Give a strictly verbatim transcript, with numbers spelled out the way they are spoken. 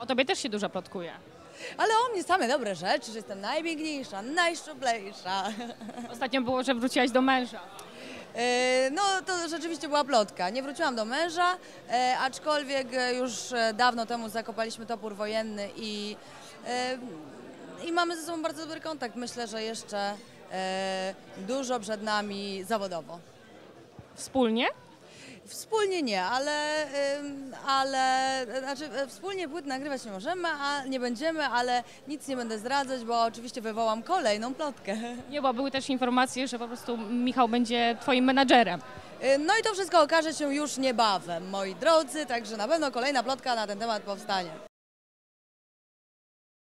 tobie też się dużo plotkuje. Ale o mnie same dobre rzeczy, że jestem najpiękniejsza, najszczuplejsza. Ostatnio było, że wróciłaś do męża. E, No to rzeczywiście była plotka. Nie wróciłam do męża, e, aczkolwiek e, już e, dawno temu zakopaliśmy topór wojenny i, e, i mamy ze sobą bardzo dobry kontakt. Myślę, że jeszcze e, dużo przed nami zawodowo. Wspólnie? Wspólnie nie, ale, ym, ale znaczy e, wspólnie płyt nagrywać nie możemy, a nie będziemy, ale nic nie będę zdradzać, bo oczywiście wywołam kolejną plotkę. Nie, bo były też informacje, że po prostu Michał będzie twoim menadżerem. Y, No i to wszystko okaże się już niebawem, moi drodzy, także na pewno kolejna plotka na ten temat powstanie.